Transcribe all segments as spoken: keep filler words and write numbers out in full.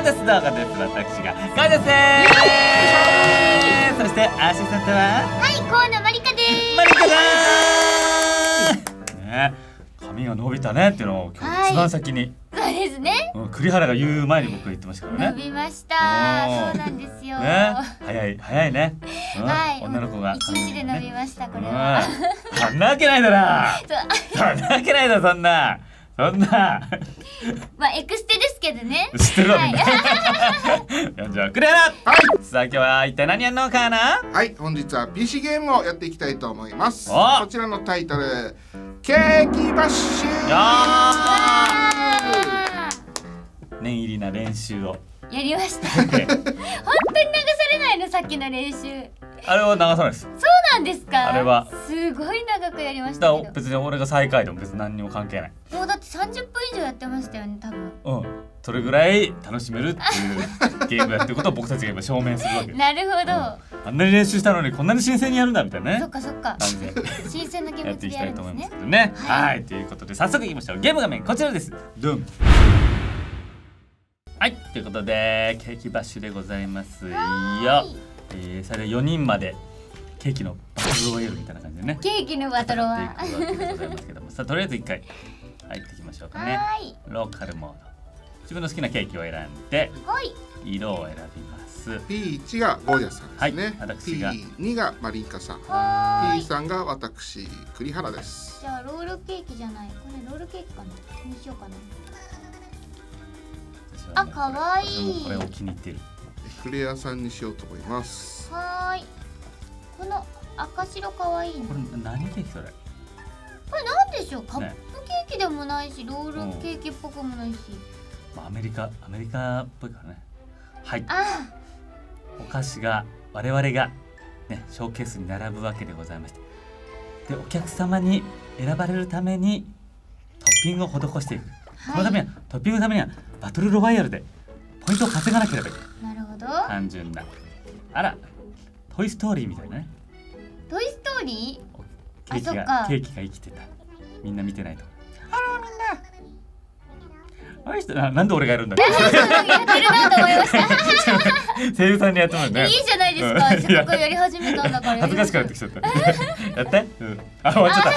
です。動画です。私がガイです。そしてアシスタントははい、河野まりかです。 マリカだー。ね、髪が伸びたねっていうのを今日一番先に。 そうですね。 うん、栗原が言う前に僕言ってましたからね。 伸びました。そうなんですよ。 ね、早い早いね。うん、 はい、 女の子が一日で伸びました。これは。 そんなわけないだろ。そんなわけないだろ、そんな。そんな。 まあエクステですけどね。 知ってるわみんな。じゃあ栗原。はい。さあ今日は一体何やるのかな。 はい、本日は ピーシー ゲームをやっていきたいと思います。こちらのタイトル、ケーキバッシュ。 念入りな練習をやりました。本当に流されないの、さっきの練習。 あれは流さないです。 そうなんですか。 あれはすごい長くやりましたけど。 別に俺が最下位でも別に何にも関係ない。 もうだってさんじゅっぷん以上やってましたよね、多分。 うん、それぐらい楽しめるっていうゲームやってることを僕たちが今証明するわけ。 なるほど、うん、 あんなに練習したのにこんなに新鮮にやるんだみたいなね。 そっかそっか。新鮮な気持ちでやるんですね。やっていきたいと思いますけどね。 はい、はい、ということで早速いきましょう。ゲーム画面こちらです。ドン。はい、ということでケーキバッシュでございますよ。えー、それでよにんまでケーキのバトルロワイヤルみたいな感じでね。 ケーキのバトルは。 っていくわけでございますけども、さあとりあえず一回入っていきましょうかね。ローカルモード。自分の好きなケーキを選んで、色を選びます。 ピーいち がゴージャスさんですね。 はい、私が。 ピーに がマリンカさん。ピーさん が私栗原です。 じゃあロールケーキじゃない。これロールケーキかな。にしようかな。あ、可愛い。 これを気に入っている。 エクレアさんにしようと思います。 はーい。この赤白可愛いね。 これ何ケーキそれ？ これなんでしょう。カップケーキでもないし、ロールケーキっぽくもないし。 まあアメリカアメリカっぽいからね。はい。 あ、 お菓子が我々がねショーケースに並ぶわけでございまして、でお客様に選ばれるためにトッピングを施していく。そのためにはトッピングのためにはバトルロワイヤルでポイントを稼がなければいけない。 なるほど。 単純な。あら、トイストーリーみたいなね。 トイストーリー？ケーキがケーキが生きてた。みんな見てないと。あらみんな。あいつな、なんで俺がやるんだっけ？ やってるなと思いました。 声優さんにやってもらうね。 いいじゃないですか。せっかくやり始めたんだから。 恥ずかしくなってきちゃった。やって。うん。あ、終わっちゃった。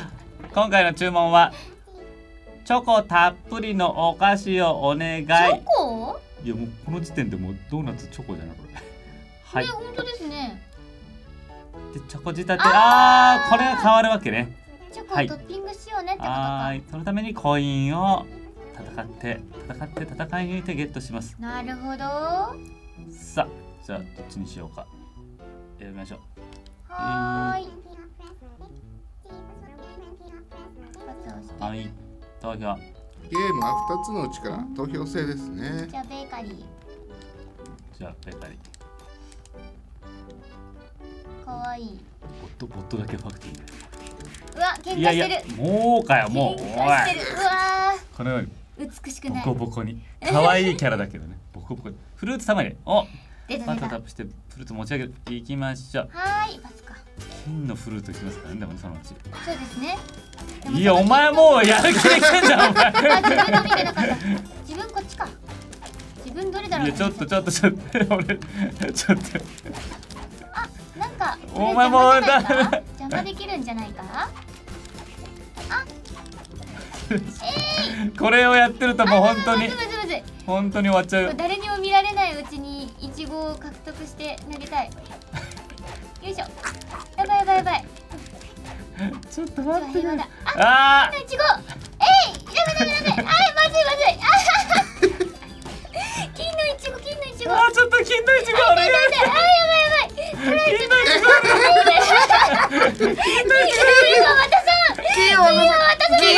今回の注文はチョコたっぷりのお菓子をお願い。チョコ？ いやもうこの時点でもうドーナツチョコじゃないこれ。 はい。本当ですね。 でチョコ仕立て、ああこれが変わるわけね。 チョコをトッピングしようねってことか。 はい。そのためにコインを戦って戦って戦い抜いてゲットします。 なるほど。 さあじゃあどっちにしようか選びましょう。 はーい。 はい。投票。 ゲームはふたつのうちから投票制ですね。 じゃあベーカリー。 じゃあベーカリー。 かわいい。 ボットボットだけファクトリー。 うわ、喧嘩してる。いやいやもうかよもう。 喧嘩してる。うわー。このように美しくない。 ボコボコに。可愛いキャラだけどね。ボコボコ。フルーツたまに。お。バットタップしてフルーツ持ち上げる。いきましょう。 はーい。バツか。 金のフルーツきますからね。でもそのうち。 そうですね。 いやお前もうやる気できてんじゃんお前。 あ、自分の見てなかった。自分こっちか。自分どれだろう。 いやちょっとちょっとちょっと俺ちょっと。 あ、なんかお前もうだ。 邪魔できるんじゃないか。あ。 えー、これをやってるともう本当に本当に終わっちゃう。 誰にも見られないうちにイチゴを獲得して投げたい。よいしょ。やばいやばいやばい。 ちょっと待ってね。 ああ、イチゴ。えい、ダメダメダメ。あ、まずいまずい。金のイチゴ、金のイチゴ。 あ、ちょっと金のイチゴお願い。 あ、やばいやばい。金のイチゴ。金のイチゴ。金を渡さん。金を渡さん。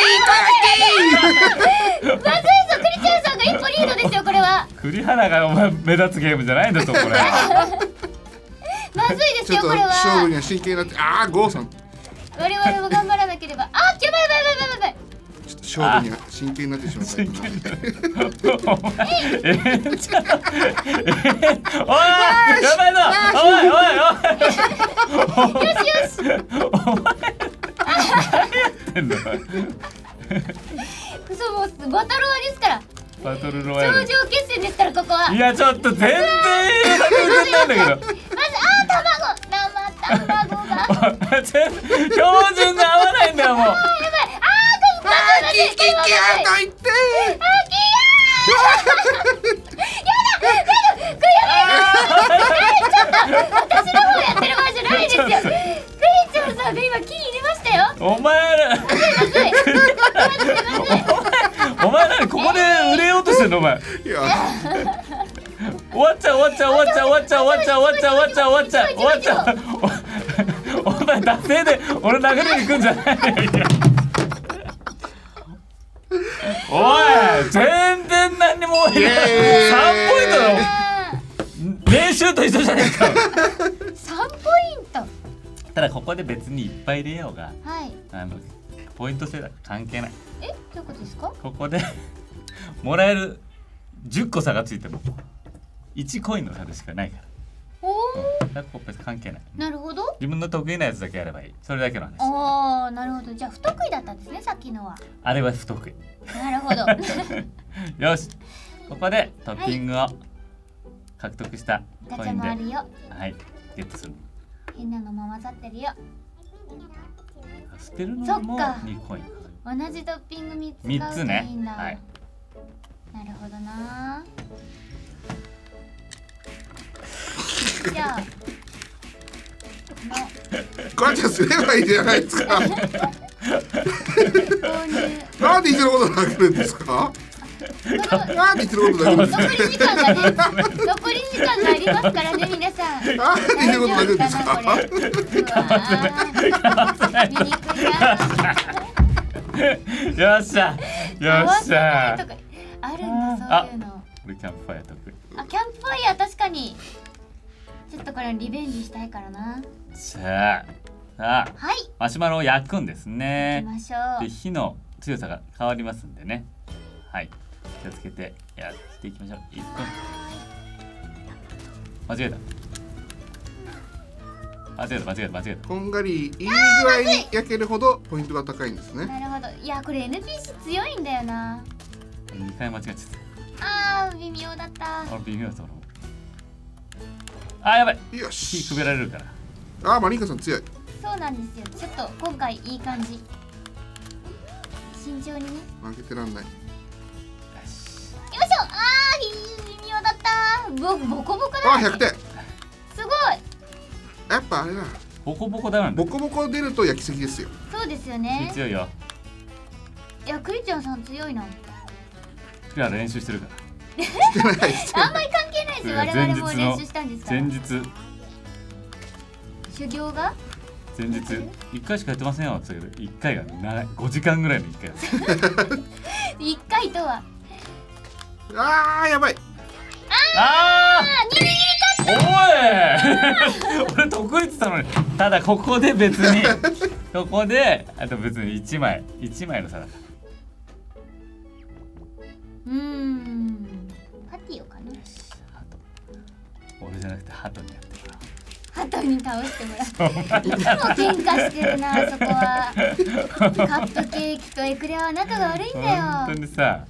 まずいぞ、クリちゃんさんが一歩リードですよこれは。 栗原がお前目立つゲームじゃないんだぞこれ。 まずいですよこれは。 勝負には真剣になって、ああゴーさん。 我々も頑張らなければ。あ、やばいやばいやばいやばい。 ちょっと勝負には真剣になってしまった。 お前、えー、ちょっと、えー、おい、やばいぞ。おいおいおい。 よしよし。 お前、何やってんの。 そうもうバタロワですから。 バトルロワイヤル。 頂上決戦ですからここは。 いやちょっと全然映画で映んないんだけど。 まずあー卵生卵が。 全然標準が合わないんだよもう。 あーやばい。あーあーキキキアと言って私の方やってる場合じゃないですよ。クリちゃんさんが今金入れましたよ。 お前らお前何ここで売れようとしてんのお前。 いや終わっちゃう終わっちゃう終わっちゃう終わっちゃう終わっちゃう終わっちゃう終わっちゃう終わっちゃう終わっちゃう。お前惰性で俺殴りに行くんじゃないよ。おい全然何にもさんポイントだ。練習と一緒じゃねえか。 さんポイント。 ただここで別にいっぱい入れようが、 はい。 あのポイント制だ関係ない。 え、どういうことですか？ ここでもらえるじゅっこ差がついてもいちコインの差でしかないから。 おお、 うん、だからここ別に関係ない。 なるほど。 自分の得意なやつだけやればいい。それだけの話。 ああ、なるほど。じゃあ不得意だったんですね、さっきのは。 あれは不得意。 なるほど。 よし、ここでトッピングを獲得したガチャコインで、 もあるよ。 はいゲットする。 変なのも混ざってるよ。 捨てるのにもそっかにコイン。 同じトッピングみっつみっ買うといつねいんだ。 はい。 なるほどな。じゃあガチャすればいいじゃないですか。 の購入。 なんで一緒のこと投げるんですか。なんで一緒のこと投げるんですか。 残り時間がね、残り時間がありますからね、皆さん。 なんで一緒のこと投げるんですか。 大丈夫かなこれ。うわー、見にくいな。 よっしゃ、よっしゃ。 とかあるんだ、そういうの。 俺キャンプファイヤー得意。 あ、キャンプファイヤー確かに。ちょっとこれリベンジしたいからな。 さあ、さあ、 はい、 マシュマロを焼くんです行きね。 ましょでう。 火の強さが変わりますんでね。はい、気をつけてやっていきましょう。いっぷん。間違えた。間違えた間違えた間違えた。 こんがりいい具合に焼けるほどポイントが高いんですね。 なるほど。いや、これ エヌピーシー 強いんだよな。 にかい間違えちゃっあー、微妙だった。 た。俺微妙だった俺も。あーやばい。 よ火しくべられるから。 あーマリンカさん強い。 そうなんですよ。ちょっと今回いい感じ。慎重にね。 負けてらんない。 よいしょ。あー、微妙だった。ボボコボコだ、ね。 あーひゃくてん。 すごい。 やっぱあれだ。 ボコボコだなんだ。 ボコボコ出ると焼きすぎですよ。 そうですよ火ね。 強いよ。 いや、クリちゃんさん強いな。 クラ練習してるから。 してないしてない。 あんまり関係ないです。我々も練習したんですから。 前日修行が前日いっかいしかやってませんよって言ったけどいっかいが長いごじかんぐらいのいっかいだったいっかいとは。 あーやばい。 ああ、ギリギリおい俺得意って言ったのにただここで別にここであと別にいちまいいちまいの差だったうーん。パティオかな。 ハト俺じゃなくてハトにやってもらハトに倒してもらう。いつも喧嘩してるな、そこは。カップケーキとエクレアは仲が悪いんだよ。 本当にさ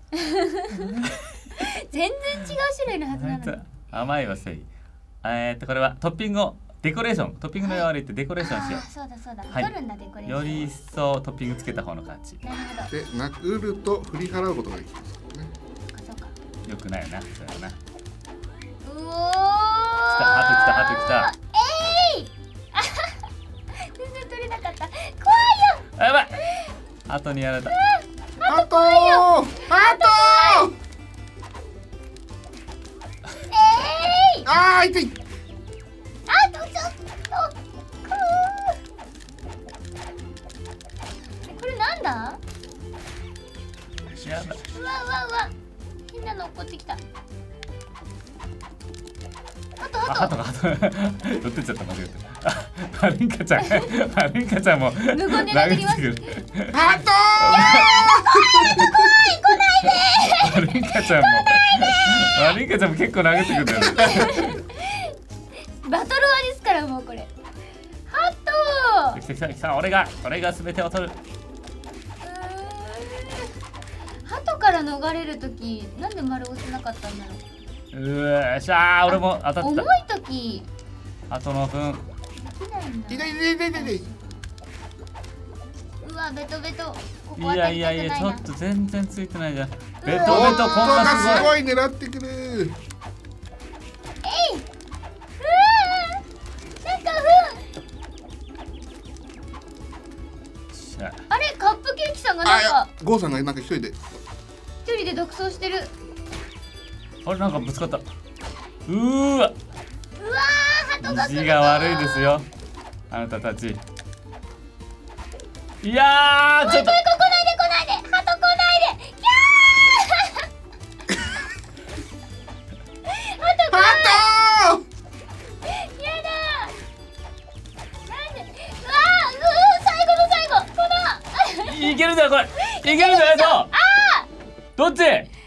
全然違う種類のはずなのに。 甘いはせいえーっとこれはトッピングをデコレーショントッピングの代わりってデコレーションしよあー、そうだそうだ。 はい取るんだデコレーション。 うより一層トッピングつけた方の感じなるほど。 で殴ると振り払うことができますね。 そうかそうか。 よくないよなそれはなうおー。 来たハト来たハト来たえい。あ全然取れなかった。怖いよ。 あやばいハトにやられたハトーハトーえい。 あー痛い。 あとちょっと。これなんだ？ やだうわうわうわ。変なの落っこってきた。あとあ、 あと。 ハトがハト乗ってっちゃった間違えたあマリンカちゃんマリンカちゃんも無言で殴りますハトーマリンカちゃんもマリンカちゃんも結構殴ってくるんだよねバトルワですからもうこれ。ハト来た来た来た俺が俺が全てを取るー。ハトから逃れるときなんで丸押せなかったんだろう。 うーしゃー、俺も当たっ重いた。 ときあとの分。 できないんだ。 痛い痛い痛い痛い痛い。 うわベトベト。ここいはやいやいや、ちょ足りたくないな。 っと全然ついてないじゃん。ベトベうトこんわ音ながすすごい。 ごい狙ってくる。 えいうわーなんかふん。 しゃあれカップケーキさんがあ、いやなんか、 ゴーさんがなんか一人で。 一人で独走してる。 あれなんかぶつかった。うーわ、 うわー鳩が来るぞ意地が悪いですよ、あなたたち。いやー、ちょっとこ来ないで来ないで鳩来ないで。キャー鳩来ない。 ハやだなんで。うわーうー最後の最後このいけるんだよこれ。いけるんだよ。 あどっち？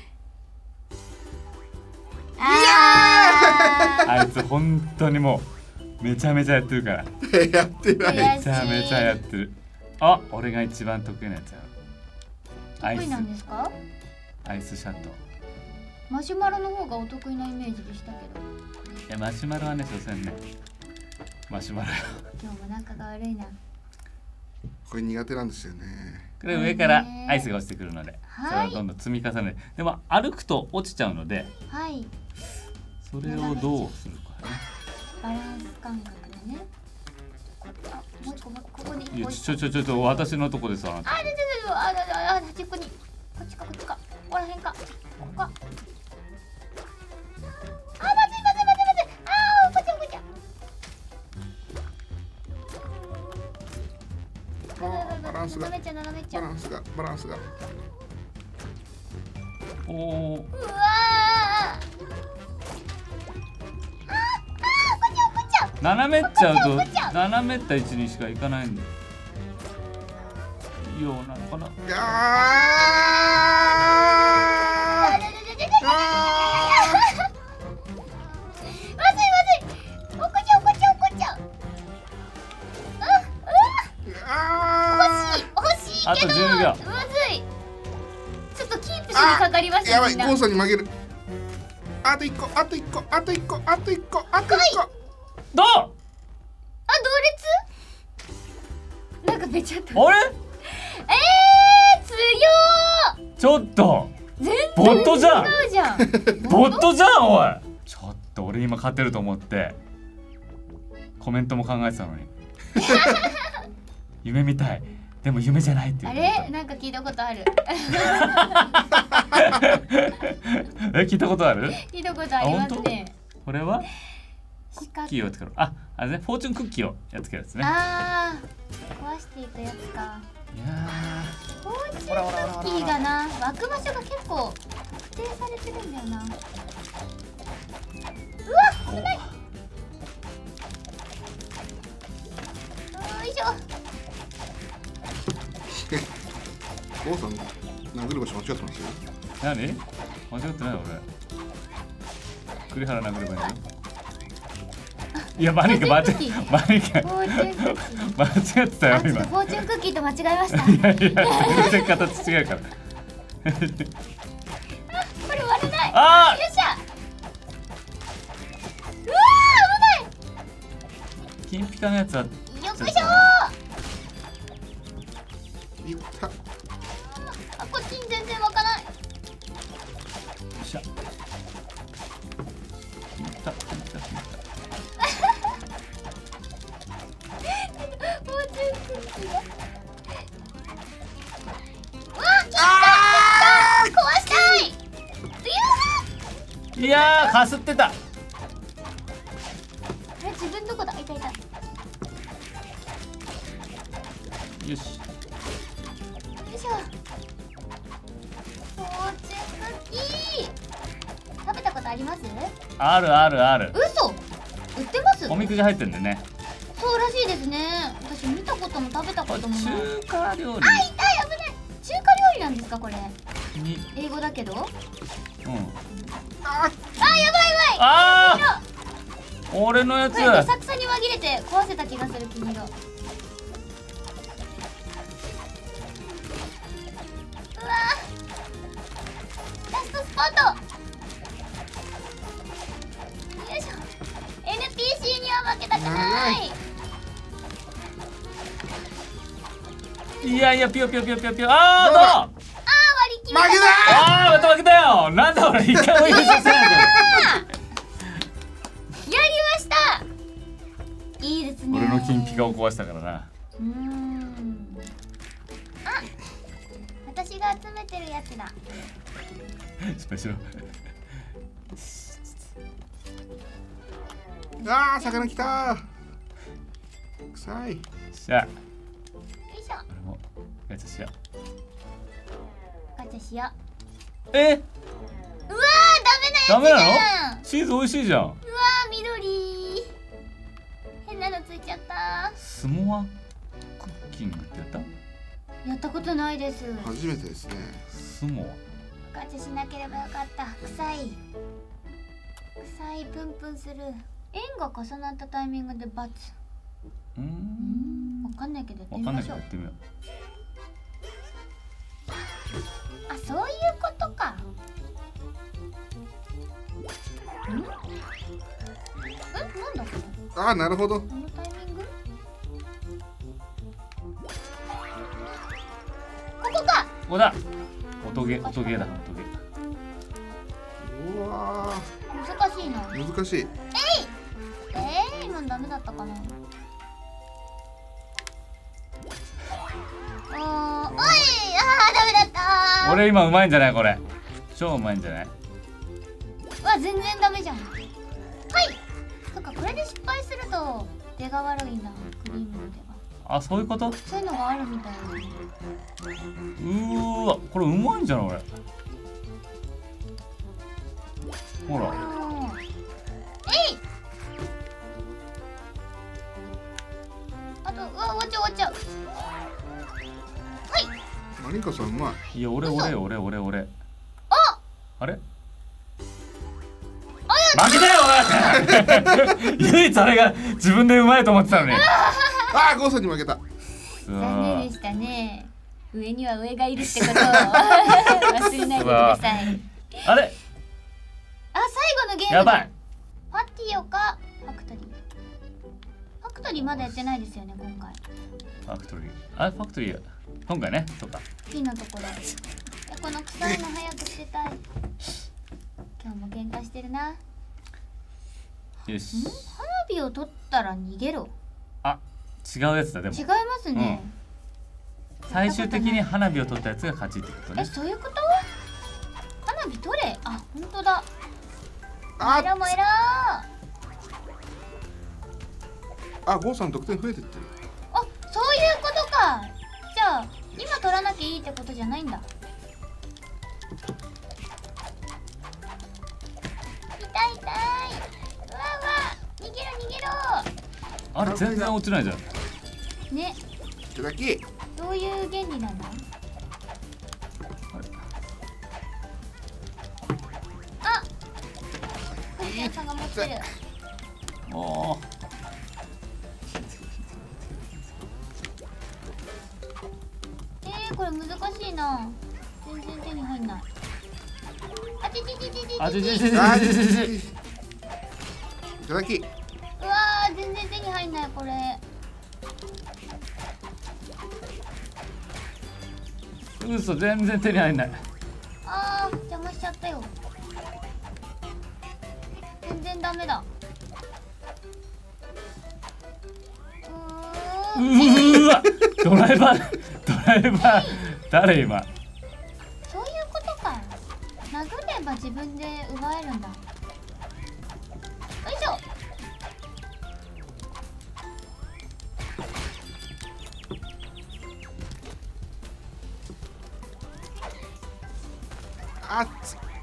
ああいつ本当にもうめちゃめちゃやってるから。 ーやってない。 悔しいめちゃめちゃやってる。あ、俺が一番得意なやつやろ。アイス得意なんですか？ アイスシャット。 マシュマロの方がお得意なイメージでしたけど、 いやマシュマロはね、所詮ねマシュマロよ。 今日も仲が悪いな。 これ苦手なんですよね。 これ上からアイスが落ちてくるので、 はいそれをどんどん積み重ねて、でも歩くと落ちちゃうので、 はいそれをどうするかね。 バランス感覚でね。あもう一個もうここにいやもう一ちょちょちょちょ私のとこでさ、 個あでででであでであ端っこにこっちかこっちかここら辺かここか。あまずいまずいまずいまずい。あーこっちゃこっちゃ。 あーバランスが斜めちゃ斜めちゃ。うわバランスがバランスが。 おお、 ーあーあーこっちゃこっちゃ。 斜めっちゃうこっちゃと斜めった位置にしか行かないんだよなのかな。 いやーあででででであまずいまずい。おこちゃおこちゃおこちゃ。 ーあ欲しい欲しいあとけどじゅうびょう。 むずい。ちょっとキープしにかかりましーやばい、ゴたみんな。 ーさんに負ける。あと一個あと一個あと一個あと一個あと一個。 どう？ あ同列？なんかめちゃった。 あれ？ えー、強ちょっとー。全ボットじゃん。 然違うじゃん。 ボットじゃんおい。ちょっと俺今勝てると思ってコメントも考えてたのに夢みたい、でも夢じゃないっていう。 あれなんか聞いたことある。 え、聞いたことある？ 聞いたことありますね。 これは四角クッキーを作ろう。あ、あれね、フォーチュンクッキーをやっつけるやつね。 あー壊していくやつか。 いやフォーチュンクッキーがな湧く場所が結構特定されてるんだよな。うわー、 よいしょ。 ゴーさん殴る場所間違ってますよ。 お、何？間違ってない俺。栗原殴ればいいんだよ。いや、マリカ間違フォーチュンクッキーマリカフォーチュンクッキー間違ってたよあ、ちょっ今。 とフォーチュンクッキーと間違えました。 いやいや、全然形違うから。 これ割れない。 あよっしゃ。うわー、金ピカのやつは。 ー危ない。よっこいしょー。 いった。 あ、こっちに全然湧かない。 よっしゃ。金ピカ、金ピカ、金ピカ。 フォーチュンクッキーが。うわー、切あった壊したい。ういやー、かすってた。 あれ自分どこだ。いたいた。よよし。 いしょ。フォーチュンクッキー。食べたことあります？ あるあるある。 嘘。売ってます？ おみくじ入ってんでね。 そうらしいですね。私見たことも食べたこともない。 中華料理あ、痛い危ない。中華料理なんですかこれ？ に。 英語だけど？あ、 うん。 あやばいやばい。 あー、俺のやつ。 これどさくさに紛れて壊せた気がする君が。うわポンと。よいしょ。 エヌピーシー には負けたくない。 いやいや、ピヨピヨピヨピヨピヨ。あー、どう。 あー、割り切り負けた。 あー、また負けたよ。なんだ俺、一回も優勝してないんだよ。 やりました。いいですね。 俺の金ピカを壊したからな。 うーん。あ、私が集めてるやつだ。 失敗しろ。 あー、魚来た。臭い。 しゃあ、 よいしょ。 俺もガチャしよガチャしよう。え、 う。うわー、ダメなやつじダメなゃん。 の？チーズ美味しいじゃん。 うわー、緑。変なのついちゃった。 スモアクッキングってやった？ やったことないです。 初めてですね。 スモア。 ガチャしなければよかった。臭い。臭い、プンプンする。円が重なったタイミングでバツ。 うーん。 わかんないけどやってわかんなみましょう。 いけどやってみよう。 あ、そういうことか。ん？ん？なんだこれ。 あー、なるほど。 このタイミング？ここか。 ここだ。音ゲー、音ゲーだ、音ゲー。 うわ難しいな。 ー、難しい。 えー、今ダメだったかな。あー、おい、あー、ダメだったー。 俺今うまいんじゃないこれ。超うまいんじゃない？ うわ、全然ダメじゃん。はい。そっか、これで失敗すると出が悪いんだ。クリームの出が。 あ、そういうこと？うそういうのがあるみたいな。 ーわ、これうまいんじゃない俺。ほら。 うん。えい。あと、うわ、終わっちゃう終わっちゃう。はい。 マリンカさんうまい。 いや、俺、 嘘俺、俺、俺、俺。 あ、 あれ？負けたよおい唯一あれが自分でうまいと思ってたのに。 あー、ゴーさんに負けた。 残念でしたね。上には上がいるってことを忘れないでください。 あれ？ あ、最後のゲームだ。 やばい。 パティオかファクトリー。ファクトリーまだやってないですよね、今回。 ファクトリー。あ、ファクトリー。今回ね、そうか。 P のところ。え、この臭いの早く捨てたい。今日も喧嘩してるな。 よし。 花火を取ったら逃げろ。 あ、違うやつだでも違い。ますね。 最終的に花火を取ったやつが勝ちってことえ、 ね。 そういうこと？花火取れ。あ、本当だ。 あえらもえらー。 あ、ゴーさん得点増えてってる。 あ、そういうことか。じゃあ今取らなきゃいいってことじゃないんだ。痛い痛い。うわうわ、逃げろ逃げあれ全然落ちないじゃん。 ろ。ね、 いただき。 どういう原理なんだ。あ、クリアさんが持ってる。 おお。 えー、これ難しいな。全然手に入んない。あちちちちちち。 あちちちちあー、 ちちち。 いただき。 うわー、全然手に入んないこれ。 嘘、全然手に入んない。 あー、邪魔しちゃったよ。全然ダメだ。ううーん。 ーわ、ドライバー、ドライバー、誰今？ そういうことか。殴れば自分で奪えるんだ。よいしょ。 あっつ。 うーん。えい。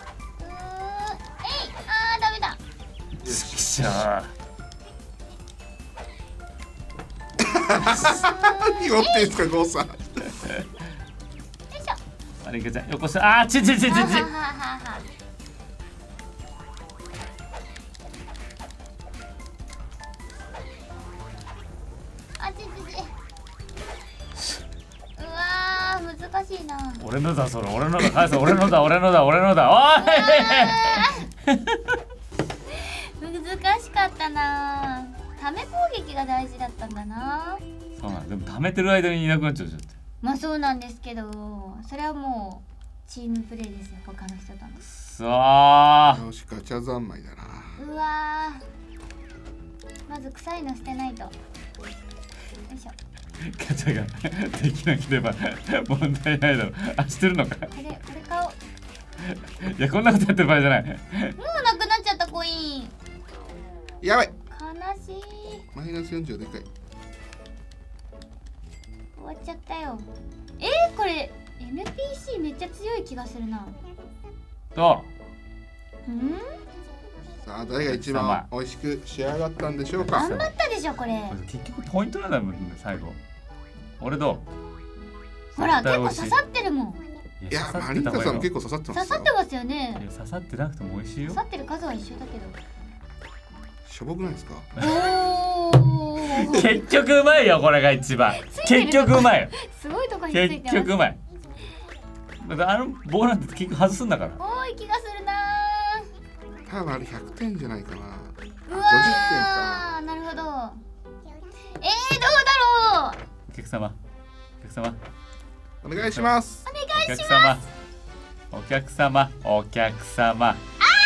あー、ダメだ。 ちくしょう。 拾っていいですか、ゴーさん。 よいしょ。 マリカちゃん、よこした。あー、ちちちちち。 はははは。あちちち。うわー、難ししいな。 俺のだそれ、俺のだ、返せ、俺のだ、俺のだ、俺のだ、おい難しかったな。ため攻撃が大事だったんだな。 そうなんでも溜めてる間にいなくなっちゃうじゃん。 まあそうなんですけど、それはもうチームプレーですよ、他の人との。 さあよし、ガチャ三昧だな。 うわー、まず臭いの捨てないと。よいしょ。 ガチャができなければ問題ないだろう。あ、してるのか。 これ、これ買おう。 いや、こんなことやってる場合じゃない。 もうなくなっちゃったコイン。 やばい。 悲しい。 マイナスよんじゅうでかい。 終わっちゃったよ。えー、これ エヌピーシー めっちゃ強い気がするな。 どうんさあ、誰が一番美味しく仕上がったんでしょうか。 頑張ったでしょこれ。 う結局ポイントなんだもんね、最後。俺どう。 ほら、結構絶対美味しい刺さってるもん。 いや、マリンタさんも結構刺さってますよ。 刺さってますよいね。 や、刺さってなくても美味しいよ刺。さってる数は一緒だけど。 しょぼくないですか。 おお。 結局うまいよ、これが一番。結局うまいよ。 すごいとこについてます。 結局うまい。だってあの棒なんて結局外すんだから。 多い気がするな。 多分あれひゃくてんじゃないかな。 うわごじゅってんー、 か。 なるほど。えー、どうだろう。 お客様、お客様、 お願いします。 お願おいし客ます。 様、お客様、お客様。 いや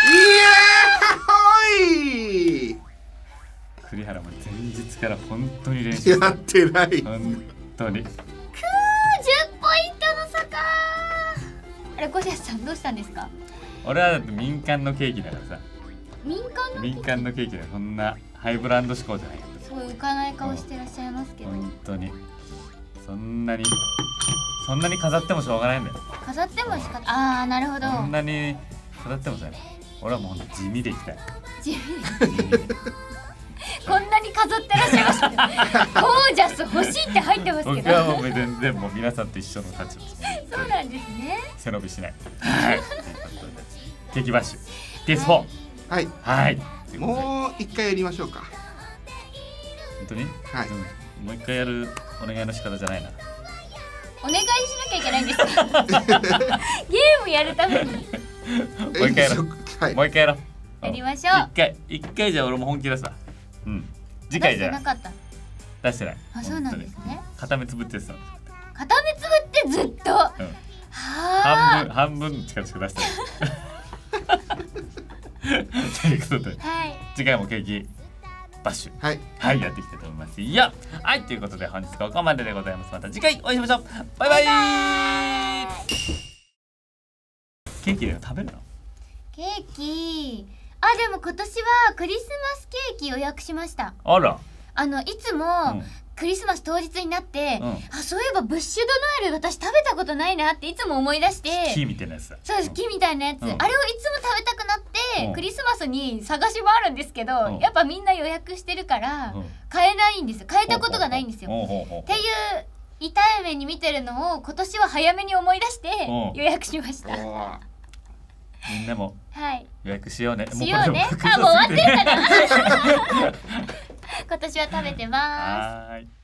ーほい。 栗原も前日から本当に練習やってない。 本当に。 くー、じゅっポイントの差かー。あれ、ゴリアスさんどうしたんですか。 俺はだって民間のケーキだからさ。 民間の民間のケーキでそんなハイブランド志向じゃないよ。 すごい浮かない顔してらっしゃいますけど、 本当に。そんなにそんなに飾ってもしょうがないんだよ。 飾ってもしかああ、なるほど。 そんなに飾ってもさ、俺はもうほんと地味でいきたい。 地味こんなに飾ってらっしゃいますけど、ゴージャス欲しいって入ってますけ僕ど。 はもう全然もう皆さんと一緒の立場です。 そうなんですね。 背伸びしない。はい。ケーキバッシュ ピーエスフォー。 はい。 はい。 もう一回やりましょうか。 本当に？ はい。 もう一回やるお願いの仕方じゃないな。 お願いしなきゃいけないんですか。ゲームやるために。 もう一回やろう。 はい。 もう一回やろう。 やりましょう。 一回一回じゃ俺も本気出すわ。うん。次回じゃ出してなかった。 出してない。 あ、そうなんですね。 片目つぶってさ。 片目つぶってずっと。はうん。 あ。 半分半分の力しか出してない。ということではい。 次回もケーキバッシュはい。 はいやっていきたいと思いますよ。はいということで本日はここまででございます。また次回お会いしましょう。バイバイ。ケーキで食べるの？ ケーキ。あ、でも今年はクリスマスケーキ予約しました。 あら。 あのいつも、 うんクリスマス当日になって、 うんあ、そういえばブッシュドノエル私食べたことないなっていつも思い出してキーみたいなやつだ。 そうです、木みたいなやつ、 うんあれをいつも食べたくなって、 うんクリスマスに探し回るんですけど、 うんやっぱみんな予約してるから、 うん買えないんですよ。買えたことがないんですよ。 ほうほうほうほうっていう痛い目に見てるのを今年は早めに思い出してうん予約しました。 おーみんなもはい。 予約しようね。 しようね。 もこれあ、もう終わってるるかな。今年は食べてます。 はーい。